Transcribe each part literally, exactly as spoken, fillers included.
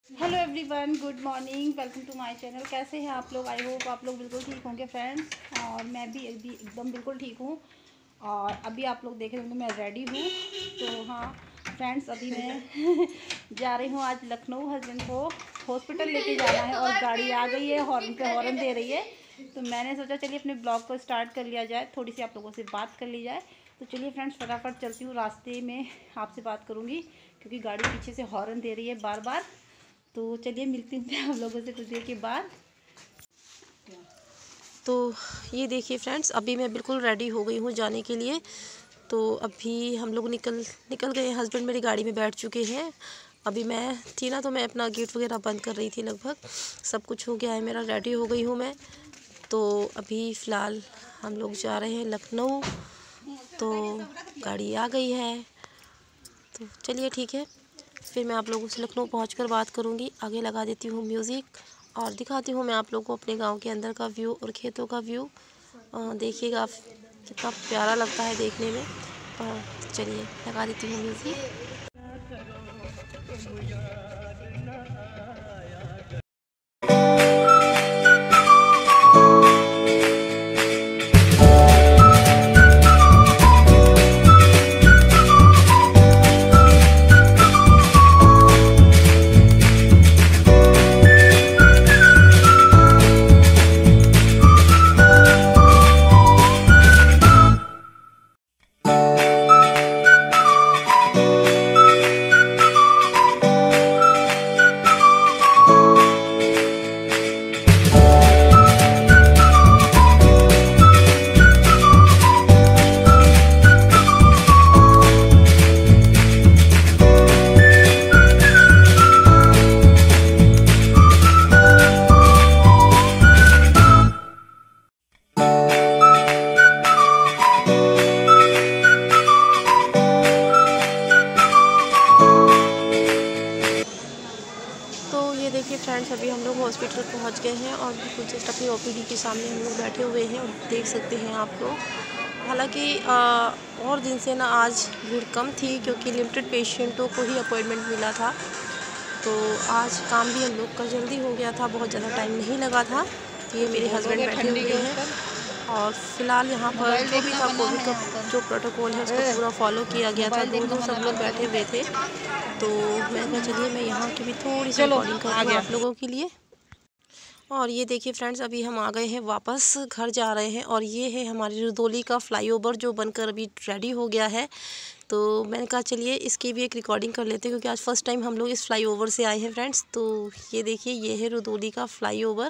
Hello everyone, good morning, welcome to my channel. कैसे हैं आप लोग? आई होप आप लोग बिल्कुल ठीक होंगे फ्रेंड्स। और मैं भी अभी एकदम बिल्कुल ठीक हूँ। और अभी आप लोग देख रहे होंगे मैं रेडी हूँ। तो हाँ फ्रेंड्स, अभी मैं जा रही हूँ आज लखनऊ। हस्बैंड को हॉस्पिटल लेके जाना है और गाड़ी आ गई है, हॉर्न पे हॉर्न दे रही है। तो मैंने सोचा चलिए अपने ब्लॉग को स्टार्ट कर लिया जाए, थोड़ी सी आप लोगों से बात कर ली जाए। तो चलिए फ्रेंड्स, फटाफट चलती हूँ, रास्ते में आपसे बात करूँगी क्योंकि गाड़ी पीछे से हॉर्न दे रही है बार बार। तो चलिए मिलती हूँ आप लोगों से कुछ देर के बाद। तो ये देखिए फ्रेंड्स, अभी मैं बिल्कुल रेडी हो गई हूँ जाने के लिए। तो अभी हम लोग निकल निकल गए। हस्बैंड मेरी गाड़ी में बैठ चुके हैं। अभी मैं थी ना, तो मैं अपना गेट वगैरह बंद कर रही थी। लगभग सब कुछ हो गया है मेरा, रेडी हो गई हूँ मैं। तो अभी फ़िलहाल हम लोग जा रहे हैं लखनऊ। तो गाड़ी आ गई है, तो चलिए ठीक है। फिर मैं आप लोगों से लखनऊ पहुंचकर बात करूंगी। आगे लगा देती हूँ म्यूज़िक और दिखाती हूँ मैं आप लोगों को अपने गांव के अंदर का व्यू और खेतों का व्यू। देखिएगा कितना प्यारा लगता है देखने में। और चलिए लगा देती हूँ म्यूज़िक। तो ये देखिए फ्रेंड्स, अभी हम लोग हॉस्पिटल पहुंच गए हैं और बिल्कुल जस्ट अपनी ओपीडी के सामने हम लोग बैठे हुए हैं और देख सकते हैं आप लोग। हालांकि और दिन से ना आज भीड़ कम थी क्योंकि लिमिटेड पेशेंटों को ही अपॉइंटमेंट मिला था। तो आज काम भी हम लोग का जल्दी हो गया था, बहुत ज़्यादा टाइम नहीं लगा था। तो ये मेरे हस्बैंड बैठे हुए हैं और फ़िलहाल यहाँ पर जो भी था कोविड का जो प्रोटोकॉल है उसको पूरा फॉलो किया गया था। दूर दूर सब लोग बैठे हुए थे। तो मैं कहा चलिए मैं यहाँ की भी थोड़ी सी रिकॉर्डिंग कर दूँ आप लोगों के लिए। और ये देखिए फ्रेंड्स, अभी हम आ गए हैं वापस, घर जा रहे हैं। और ये है हमारी रुदौली का फ्लाईओवर जो बनकर अभी रेडी हो गया है। तो मैंने कहा चलिए इसकी भी एक रिकॉर्डिंग कर लेते हैं क्योंकि आज फर्स्ट टाइम हम लोग इस फ्लाईओवर से आए हैं फ्रेंड्स। तो ये देखिए, ये है रुदौली का फ्लाईओवर।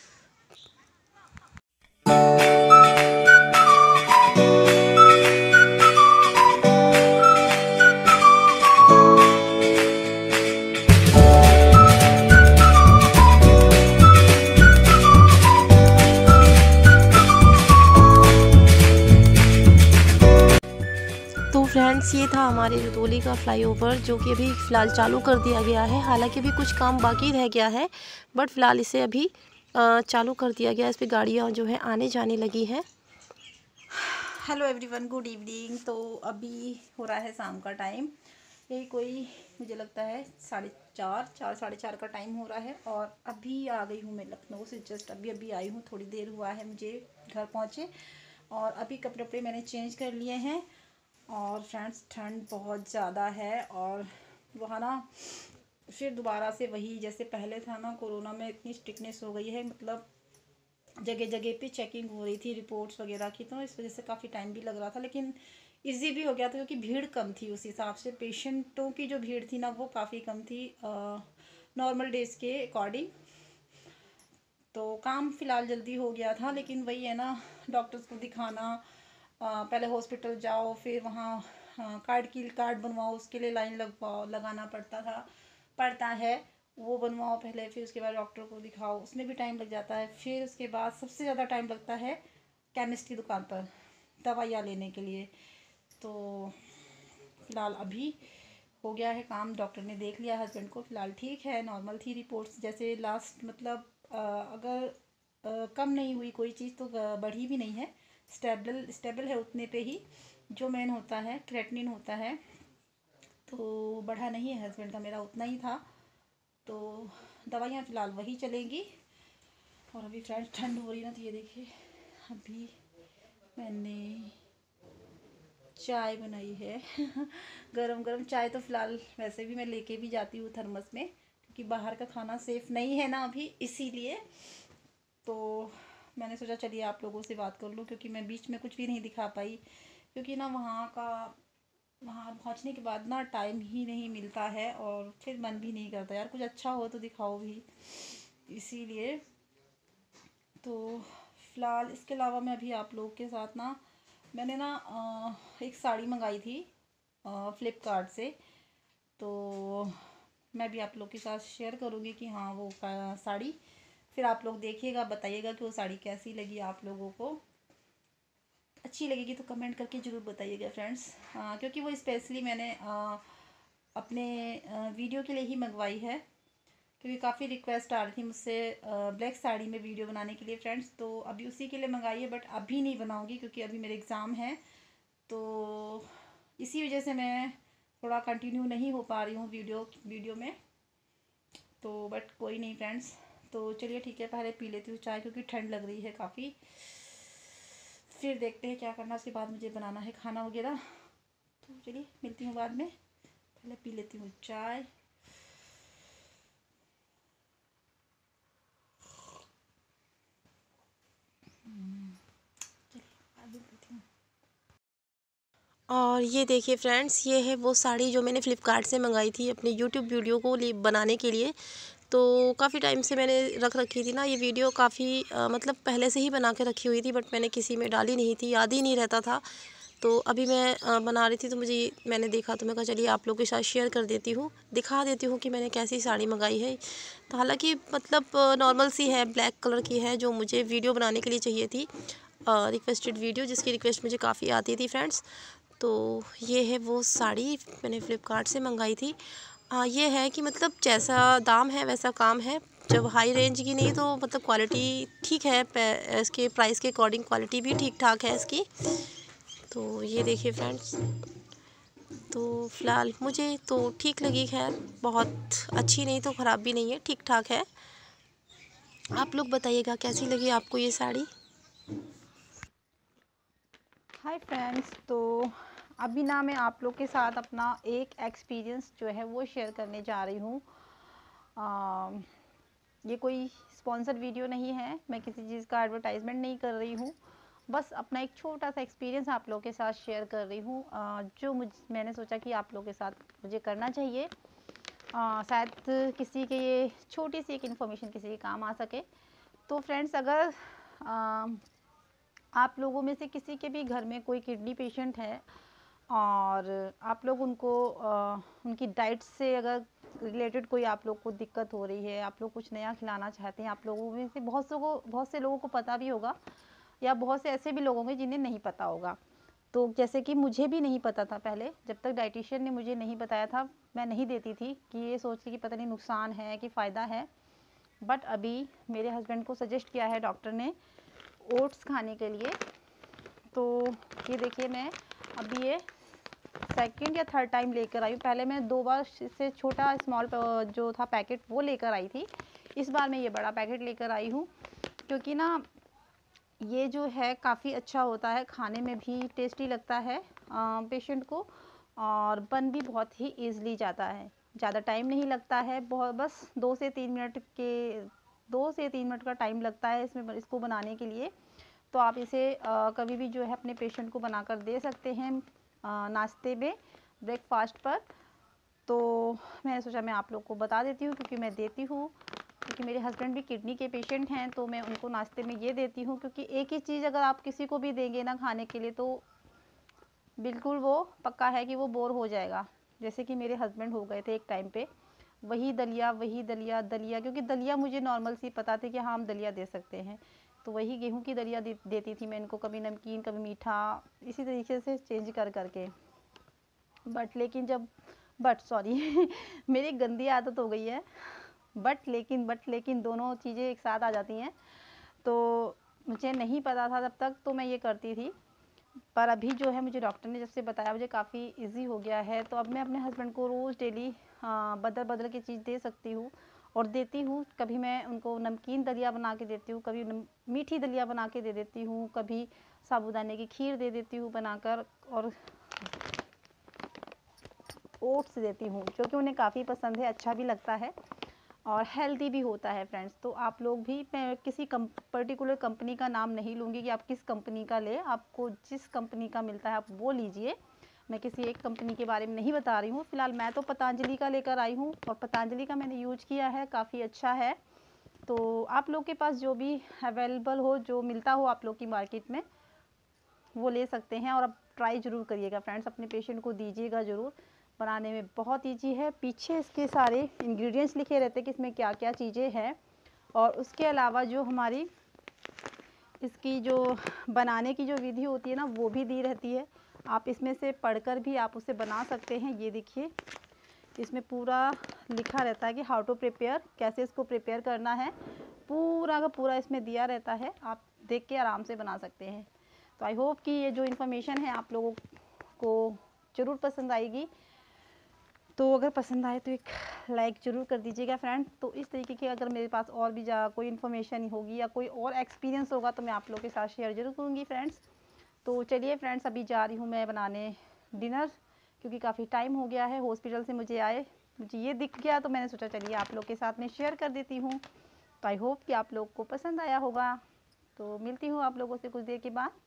तो फ्रेंड्स, ये था हमारे रुदौली का फ्लाईओवर जो कि अभी फ़िलहाल चालू कर दिया गया है। हालांकि अभी कुछ काम बाकी रह गया है, बट फ़िलहाल इसे अभी अ, चालू कर दिया गया। इस पर गाड़ियाँ जो है आने जाने लगी हैं। Hello everyone, good evening. तो अभी हो रहा है शाम का टाइम, यही कोई मुझे लगता है साढ़े चार चार साढ़े चार का टाइम हो रहा है। और अभी आ गई हूँ मैं लखनऊ से, जस्ट अभी अभी आई हूँ, थोड़ी देर हुआ है मुझे घर पहुँचे। और अभी कपड़े वपड़े मैंने चेंज कर लिए हैं। और फ्रेंड्स, ठंड बहुत ज़्यादा है और वहाँ ना फिर दोबारा से वही जैसे पहले था ना, कोरोना में इतनी स्ट्रिक्टनेस हो गई है, मतलब जगह जगह पे चेकिंग हो रही थी रिपोर्ट्स वगैरह की। तो इस वजह से काफ़ी टाइम भी लग रहा था, लेकिन इजी भी हो गया था क्योंकि भीड़ कम थी। उस हिसाब से पेशेंटों की जो भीड़ थी ना वो काफ़ी कम थी नॉर्मल डेज़ के अकॉर्डिंग। तो काम फ़िलहाल जल्दी हो गया था, लेकिन वही है ना, डॉक्टर्स को दिखाना, आ, पहले हॉस्पिटल जाओ, फिर वहाँ कार्ड की कार्ड बनवाओ, उसके लिए लाइन लगवाओ लगाना पड़ता था पड़ता है वो बनवाओ पहले, फिर उसके बाद डॉक्टर को दिखाओ, उसमें भी टाइम लग जाता है। फिर उसके बाद सबसे ज़्यादा टाइम लगता है केमिस्ट की दुकान पर दवाइयाँ लेने के लिए। तो फ़िलहाल अभी हो गया है काम, डॉक्टर ने देख लिया हस्बैंड को, फ़िलहाल ठीक है, नॉर्मल थी रिपोर्ट्स। जैसे लास्ट मतलब अ, अगर अ, कम नहीं हुई कोई चीज़ तो बढ़ी भी नहीं है, स्टेबल स्टेबल है उतने पे ही। जो मेन होता है क्रेटनिन होता है, तो बढ़ा नहीं है हस्बैंड का, मेरा उतना ही था। तो दवाइयाँ फ़िलहाल वही चलेंगी। और अभी फ्रेंड्स ठंड हो रही है ना, तो ये देखिए अभी मैंने चाय बनाई है गरम गरम चाय। तो फ़िलहाल वैसे भी मैं लेके भी जाती हूँ थर्मस में, क्योंकि बाहर का खाना सेफ़ नहीं है ना अभी, इसीलिए। तो मैंने सोचा चलिए आप लोगों से बात कर लूँ, क्योंकि मैं बीच में कुछ भी नहीं दिखा पाई, क्योंकि ना वहाँ का वहाँ पहुँचने के बाद ना टाइम ही नहीं मिलता है, और फिर मन भी नहीं करता यार कुछ अच्छा हो तो दिखाओ भी, इसीलिए। तो फ़िलहाल इसके अलावा मैं अभी आप लोगों के साथ ना, मैंने ना अ, एक साड़ी मंगाई थी फ़्लिपकार्ट से। तो मैं भी आप लोग के साथ शेयर करूँगी कि हाँ वो का साड़ी, फिर आप लोग देखिएगा, बताइएगा कि वो साड़ी कैसी लगी आप लोगों को। अच्छी लगेगी तो कमेंट करके ज़रूर बताइएगा फ्रेंड्स, क्योंकि वो स्पेशली मैंने आ, अपने आ, वीडियो के लिए ही मंगवाई है, क्योंकि काफ़ी रिक्वेस्ट आ रही थी मुझसे ब्लैक साड़ी में वीडियो बनाने के लिए फ्रेंड्स। तो अभी उसी के लिए मंगाई है, बट अभी नहीं बनाऊंगी क्योंकि अभी मेरे एग्ज़ाम है, तो इसी वजह से मैं थोड़ा कंटिन्यू नहीं हो पा रही हूँ वीडियो वीडियो में। तो बट कोई नहीं फ्रेंड्स, तो चलिए ठीक है, पहले पी लेती हूँ चाय क्योंकि ठंड लग रही है काफ़ी। फिर देखते हैं क्या करना, उसके बाद मुझे बनाना है खाना वगैरह। तो चलिए मिलती हूँ बाद में, पहले पी लेती हूँ चाय। चलिए बाद में मिलती हूँ। और ये देखिए फ्रेंड्स, ये है वो साड़ी जो मैंने फ़्लिपकार्ट से मंगाई थी अपनी यूट्यूब वीडियो को लिए बनाने के लिए। तो काफ़ी टाइम से मैंने रख रखी थी ना ये वीडियो, काफ़ी मतलब पहले से ही बना के रखी हुई थी, बट मैंने किसी में डाली नहीं थी, याद ही नहीं रहता था। तो अभी मैं अ, बना रही थी, तो मुझे मैंने देखा, तो मैं कहा चलिए आप लोगों के साथ शेयर कर देती हूँ, दिखा देती हूँ कि मैंने कैसी साड़ी मंगाई है। तो हालांकि मतलब नॉर्मल सी है, ब्लैक कलर की है, जो मुझे वीडियो बनाने के लिए चाहिए थी, रिक्वेस्टेड वीडियो, जिसकी रिक्वेस्ट मुझे काफ़ी आती थी फ्रेंड्स। तो ये है वो साड़ी मैंने फ़्लिपकार्ट से मंगाई थी। हाँ, ये है कि मतलब जैसा दाम है वैसा काम है। जब हाई रेंज की नहीं, तो मतलब क्वालिटी ठीक है, इसके प्राइस के अकॉर्डिंग क्वालिटी भी ठीक ठाक है इसकी। तो ये देखिए फ्रेंड्स, तो फ़िलहाल मुझे तो ठीक लगी, खैर बहुत अच्छी नहीं तो ख़राब भी नहीं है, ठीक ठाक है। आप लोग बताइएगा कैसी लगी आपको ये साड़ी। हाय फ्रेंड्स, तो अभी ना मैं आप लोग के साथ अपना एक एक्सपीरियंस जो है वो शेयर करने जा रही हूँ। ये कोई स्पॉन्सर वीडियो नहीं है, मैं किसी चीज़ का एडवर्टाइजमेंट नहीं कर रही हूँ, बस अपना एक छोटा सा एक्सपीरियंस आप लोगों के साथ शेयर कर रही हूँ, जो मुझ मैंने सोचा कि आप लोगों के साथ मुझे करना चाहिए। आ, शायद किसी के ये छोटी सी एक इन्फॉर्मेशन किसी के काम आ सके। तो फ्रेंड्स, अगर आ, आप लोगों में से किसी के भी घर में कोई किडनी पेशेंट है, और आप लोग उनको आ, उनकी डाइट से अगर रिलेटेड कोई आप लोग को दिक्कत हो रही है, आप लोग कुछ नया खिलाना चाहते हैं, आप लोगों में से बहुत से को बहुत से लोगों को पता भी होगा, या बहुत से ऐसे भी लोग होंगे जिन्हें नहीं पता होगा। तो जैसे कि मुझे भी नहीं पता था पहले, जब तक डाइटिशियन ने मुझे नहीं बताया था, मैं नहीं देती थी, कि ये सोच के कि पता नहीं नुकसान है कि फ़ायदा है। बट अभी मेरे हस्बैंड को सजेस्ट किया है डॉक्टर ने ओट्स खाने के लिए। तो ये देखिए, मैं अभी ये सेकंड या थर्ड टाइम लेकर आई हूँ। पहले मैं दो बार इससे छोटा स्मॉल जो था पैकेट वो लेकर आई थी, इस बार मैं ये बड़ा पैकेट लेकर आई हूँ, क्योंकि ना ये जो है काफ़ी अच्छा होता है, खाने में भी टेस्टी लगता है पेशेंट को, और बन भी बहुत ही ईज़िली जाता है, ज़्यादा टाइम नहीं लगता है, बहुत बस दो से तीन मिनट के दो से तीन मिनट का टाइम लगता है इसमें इसको बनाने के लिए। तो आप इसे आ, कभी भी जो है अपने पेशेंट को बनाकर दे सकते हैं नाश्ते में, ब्रेकफास्ट पर। तो मैंने सोचा मैं आप लोग को बता देती हूँ, क्योंकि मैं देती हूँ, क्योंकि मेरे हस्बैंड भी किडनी के पेशेंट हैं, तो मैं उनको नाश्ते में ये देती हूँ, क्योंकि एक ही चीज़ अगर आप किसी को भी देंगे ना खाने के लिए, तो बिल्कुल वो पक्का है कि वो बोर हो जाएगा। जैसे कि मेरे हस्बैंड हो गए थे एक टाइम पे, वही दलिया वही दलिया दलिया, क्योंकि दलिया मुझे नॉर्मल सी पता थी कि हाँ हम दलिया दे सकते हैं, तो वही गेहूं की दलिया दे, देती थी मैं इनको, कभी नमकीन कभी मीठा, इसी तरीके से चेंज कर करके। बट लेकिन जब बट सॉरी मेरी गंदी आदत हो गई है, बट लेकिन बट लेकिन दोनों चीज़ें एक साथ आ जाती हैं। तो मुझे नहीं पता था तब तक, तो मैं ये करती थी, पर अभी जो है मुझे डॉक्टर ने जब से बताया, मुझे काफ़ी इजी हो गया है। तो अब मैं अपने हस्बैंड को रोज़ डेली बदल बदल के चीज़ दे सकती हूँ, और देती हूँ। कभी मैं उनको नमकीन दलिया बना के देती हूँ, कभी मीठी दलिया बना के दे देती हूँ, कभी साबूदाने की खीर दे देती हूँ बनाकर, और ओट्स देती हूँ जो कि उन्हें काफ़ी पसंद है, अच्छा भी लगता है और हेल्दी भी होता है फ्रेंड्स। तो आप लोग भी, मैं किसी कम पर्टिकुलर कंपनी का नाम नहीं लूँगी कि आप किस कंपनी का ले, आपको जिस कंपनी का मिलता है आप वो लीजिए। मैं किसी एक कंपनी के बारे में नहीं बता रही हूँ। फ़िलहाल मैं तो पतंजलि का लेकर आई हूँ और पतंजलि का मैंने यूज किया है, काफ़ी अच्छा है। तो आप लोग के पास जो भी अवेलेबल हो, जो मिलता हो आप लोग की मार्केट में, वो ले सकते हैं। और अब ट्राई ज़रूर करिएगा फ्रेंड्स, अपने पेशेंट को दीजिएगा ज़रूर। बनाने में बहुत ईजी है, पीछे इसके सारे इंग्रेडिएंट्स लिखे रहते हैं कि इसमें क्या क्या चीज़ें हैं। और उसके अलावा जो हमारी इसकी जो बनाने की जो विधि होती है ना, वो भी दी रहती है। आप इसमें से पढ़कर भी आप उसे बना सकते हैं। ये देखिए, इसमें पूरा लिखा रहता है कि हाउ टू प्रिपेयर, कैसे इसको प्रिपेयर करना है, पूरा का पूरा इसमें दिया रहता है। आप देख के आराम से बना सकते हैं। तो आई होप कि ये जो इन्फॉर्मेशन है आप लोगों को ज़रूर पसंद आएगी। तो अगर पसंद आए तो एक लाइक ज़रूर कर दीजिएगा फ्रेंड। तो इस तरीके की अगर मेरे पास और भी जा कोई इन्फॉर्मेशन होगी या कोई और एक्सपीरियंस होगा तो मैं आप लोगों के साथ शेयर ज़रूर करूँगी फ्रेंड्स। तो चलिए फ्रेंड्स, अभी जा रही हूँ मैं बनाने डिनर, क्योंकि काफ़ी टाइम हो गया है। हॉस्पिटल से मुझे आए, मुझे ये दिख गया तो मैंने सोचा चलिए आप लोग के साथ में शेयर कर देती हूँ। तो आई होप कि आप लोग को पसंद आया होगा। तो मिलती हूँ आप लोगों से कुछ देर के बाद।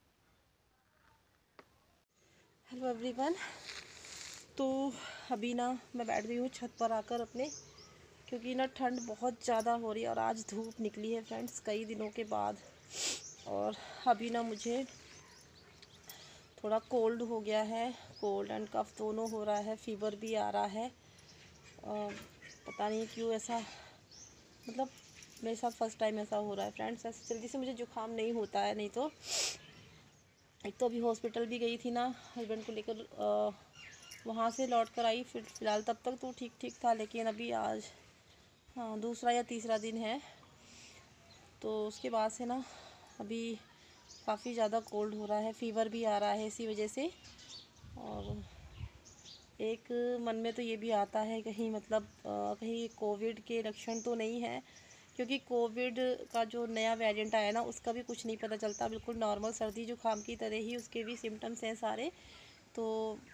Hello everyone. तो अभी ना मैं बैठ गई हूँ छत पर आकर अपने, क्योंकि ना ठंड बहुत ज़्यादा हो रही है और आज धूप निकली है फ्रेंड्स कई दिनों के बाद। और अभी ना मुझे थोड़ा कोल्ड हो गया है, कोल्ड एंड कफ दोनों हो रहा है, फीवर भी आ रहा है। और पता नहीं क्यों ऐसा, मतलब मेरे साथ फर्स्ट टाइम ऐसा हो रहा है फ्रेंड्स। ऐसे जल्दी से मुझे जुकाम नहीं होता है, नहीं तो एक तो अभी हॉस्पिटल भी गई थी ना हस्बैंड को लेकर, वहाँ से लौट कर आई। फिर फ़िलहाल तब तक तो ठीक ठीक था, लेकिन अभी आज हाँ दूसरा या तीसरा दिन है, तो उसके बाद से ना अभी काफ़ी ज़्यादा कोल्ड हो रहा है, फ़ीवर भी आ रहा है इसी वजह से। और एक मन में तो ये भी आता है कहीं मतलब आ, कहीं कोविड के लक्षण तो नहीं है, क्योंकि कोविड का जो नया वेरिएंट आया ना उसका भी कुछ नहीं पता चलता, बिल्कुल नॉर्मल सर्दी जुकाम की तरह ही उसके भी सिम्टम्स हैं सारे। तो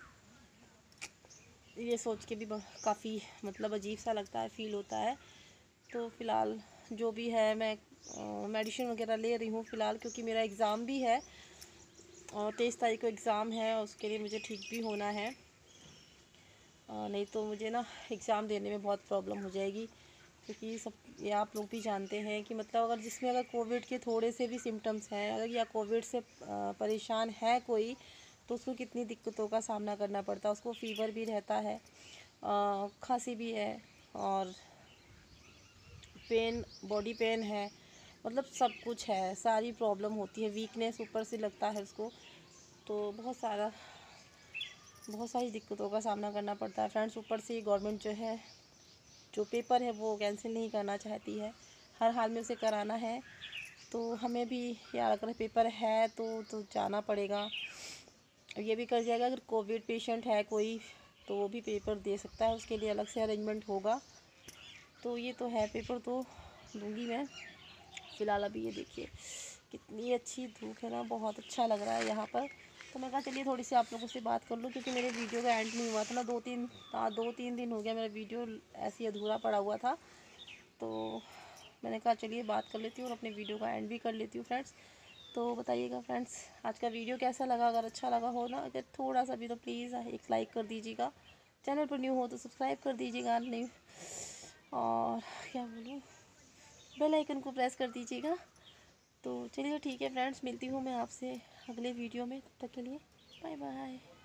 ये सोच के भी काफ़ी मतलब अजीब सा लगता है, फील होता है। तो फ़िलहाल जो भी है मैं मेडिसिन वगैरह ले रही हूँ फ़िलहाल, क्योंकि मेरा एग्ज़ाम भी है और तेईस तारीख को एग्ज़ाम है, उसके लिए मुझे ठीक भी होना है। आ, नहीं तो मुझे ना एग्ज़ाम देने में बहुत प्रॉब्लम हो जाएगी, क्योंकि सब ये आप लोग भी जानते हैं कि मतलब अगर जिसमें अगर कोविड के थोड़े से भी सिम्टम्स हैं, अगर या कोविड से परेशान है कोई, तो उसको कितनी दिक्कतों का सामना करना पड़ता है। उसको फ़ीवर भी रहता है, खांसी भी है, और पेन, बॉडी पेन है, मतलब सब कुछ है, सारी प्रॉब्लम होती है, वीकनेस ऊपर से लगता है उसको। तो बहुत सारा बहुत सारी दिक्कतों का सामना करना पड़ता है फ्रेंड्स। ऊपर से गवर्नमेंट जो है, जो पेपर है वो कैंसिल नहीं करना चाहती है, हर हाल में उसे कराना है। तो हमें भी यार अगर पेपर है तो तो जाना पड़ेगा। ये भी कर जाएगा, अगर कोविड पेशेंट है कोई तो वो भी पेपर दे सकता है, उसके लिए अलग से अरेंजमेंट होगा। तो ये तो है, पेपर तो दूंगी मैं। फ़िलहाल अभी ये देखिए कितनी अच्छी धूप है ना, बहुत अच्छा लग रहा है यहाँ पर। तो मैं कहा चलिए थोड़ी सी आप लोगों से बात कर लूँ, क्योंकि मेरे वीडियो का एंड नहीं हुआ था ना, दो तीन हाँ दो तीन दिन हो गया मेरा वीडियो ऐसे ही अधूरा पड़ा हुआ था। तो मैंने कहा चलिए बात कर लेती हूँ और अपने वीडियो का एंड भी कर लेती हूँ फ्रेंड्स। तो बताइएगा फ्रेंड्स आज का वीडियो कैसा लगा, अगर अच्छा लगा हो ना, अगर थोड़ा सा भी तो प्लीज़ एक लाइक कर दीजिएगा, चैनल पर न्यू हो तो सब्सक्राइब कर दीजिएगा, नहीं और क्या बोलूँ, बेल आइकन को प्रेस कर दीजिएगा। तो चलिए ठीक है फ्रेंड्स, मिलती हूँ मैं आपसे अगले वीडियो में, तब तक के लिए बाय बाय।